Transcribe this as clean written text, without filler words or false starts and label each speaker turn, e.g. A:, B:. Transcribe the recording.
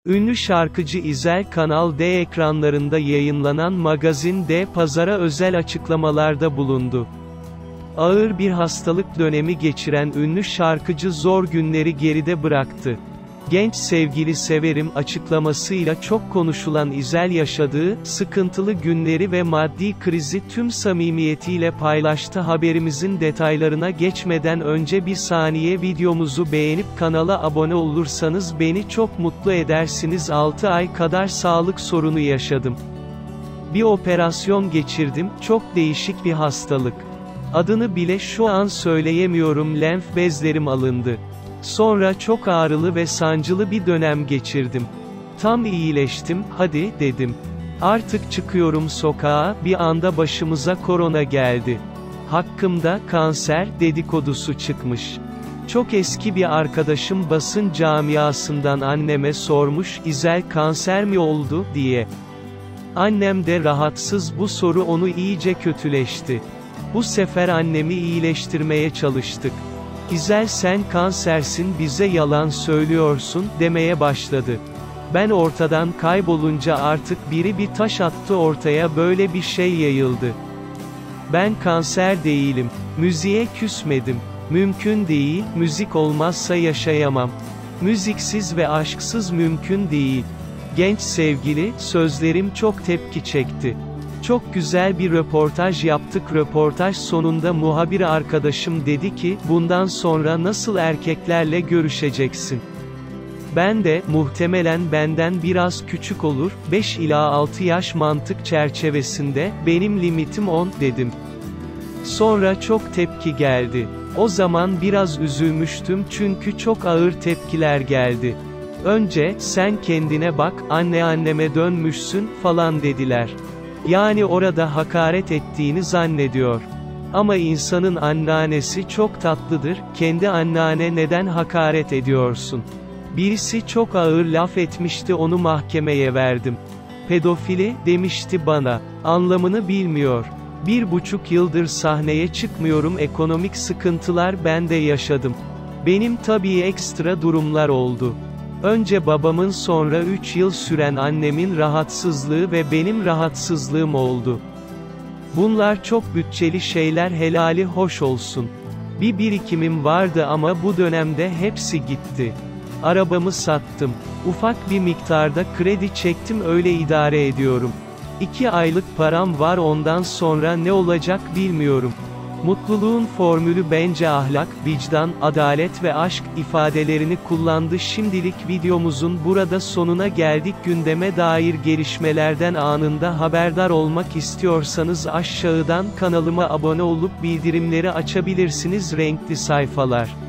A: Ünlü şarkıcı İzel Kanal D ekranlarında yayınlanan Magazin D Pazar'a özel açıklamalarda bulundu. Ağır bir hastalık dönemi geçiren ünlü şarkıcı zor günleri geride bıraktı. Genç sevgili severim açıklamasıyla çok konuşulan İzel yaşadığı sıkıntılı günleri ve maddi krizi tüm samimiyetiyle paylaştı. Haberimizin detaylarına geçmeden önce bir saniye videomuzu beğenip kanala abone olursanız beni çok mutlu edersiniz. 6 ay kadar sağlık sorunu yaşadım. Bir operasyon geçirdim, çok değişik bir hastalık. Adını bile şu an söyleyemiyorum. Lenf bezlerim alındı. Sonra çok ağrılı ve sancılı bir dönem geçirdim. Tam iyileştim, hadi, dedim. Artık çıkıyorum sokağa, bir anda başımıza korona geldi. Hakkımda kanser dedikodusu çıkmış. Çok eski bir arkadaşım basın camiasından anneme sormuş, İzel kanser mi oldu, diye. Annem de rahatsız, bu soru onu iyice kötüleşti. Bu sefer annemi iyileştirmeye çalıştık. İzel sen kansersin bize yalan söylüyorsun, demeye başladı. Ben ortadan kaybolunca artık biri bir taş attı ortaya, böyle bir şey yayıldı. Ben kanser değilim. Müziğe küsmedim. Mümkün değil, müzik olmazsa yaşayamam. Müziksiz ve aşksız mümkün değil. Genç sevgili, sözlerim çok tepki çekti. Çok güzel bir röportaj yaptık. Röportaj sonunda muhabir arkadaşım dedi ki, bundan sonra nasıl erkeklerle görüşeceksin? Ben de, muhtemelen benden biraz küçük olur, 5 ila 6 yaş mantık çerçevesinde, benim limitim 10, dedim. Sonra çok tepki geldi. O zaman biraz üzülmüştüm çünkü çok ağır tepkiler geldi. Önce, sen kendine bak, anneme dönmüşsün, falan dediler. Yani orada hakaret ettiğini zannediyor. Ama insanın anneannesi çok tatlıdır, kendi anneanne neden hakaret ediyorsun? Birisi çok ağır laf etmişti, onu mahkemeye verdim. Pedofili, demişti bana. Anlamını bilmiyor. 1,5 yıldır sahneye çıkmıyorum, ekonomik sıkıntılar ben de yaşadım. Benim tabii ekstra durumlar oldu. Önce babamın, sonra 3 yıl süren annemin rahatsızlığı ve benim rahatsızlığım oldu. Bunlar çok bütçeli şeyler, helali hoş olsun. Bir birikimim vardı ama bu dönemde hepsi gitti. Arabamı sattım. Ufak bir miktarda kredi çektim, öyle idare ediyorum. 2 aylık param var, ondan sonra ne olacak bilmiyorum. Mutluluğun formülü bence ahlak, vicdan, adalet ve aşk ifadelerini kullandı. Şimdilik videomuzun burada sonuna geldik. Gündeme dair gelişmelerden anında haberdar olmak istiyorsanız aşağıdan kanalıma abone olup bildirimleri açabilirsiniz. Renkli sayfalar.